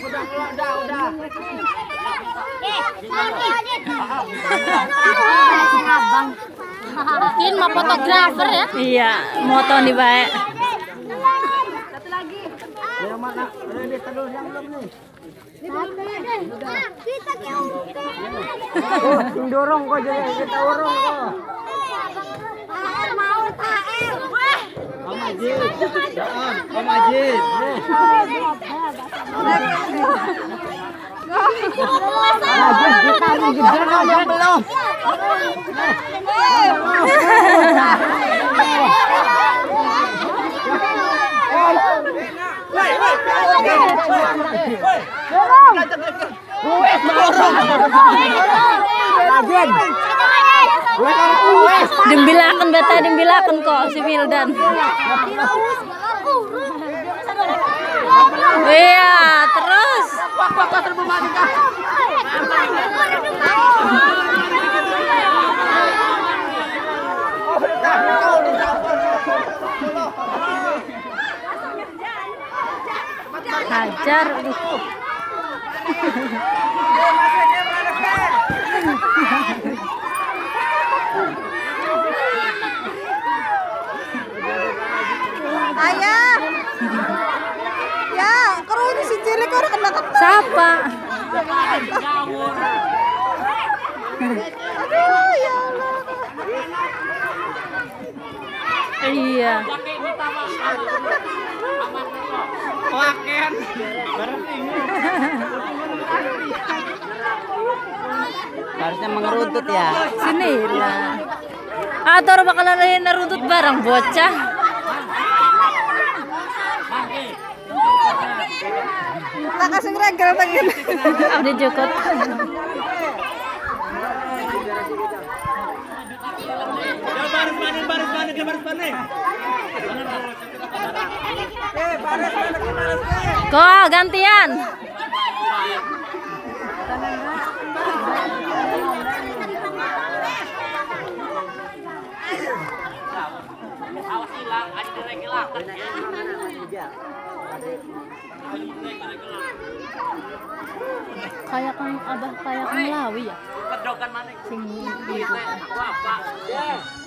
Udah. Mungkin mau fotografer ya? Iya, moto nih baik. Satu lagi. Yang mana? Ini telur yang belum nih. Dorong kok jadi kita urung kok. Mau KL. Om Ajit. Om Ajit. Kita belum. Dembilakan beta, dembilakan kok si Wildan. Iya, terus. Hajar. Ayah. Ya, kalau ini si cilik orang kena Siapa? Aduh, ya Allah. Iya. Waken. Harusnya mengeruntut ya. Sini lah. Atau bakalan ada neruntut barang bocah. Tak kasih ngereger lagi. Udah cukup. Kok gantian? Kayak kang abah kayak kang Lawi ya. Sing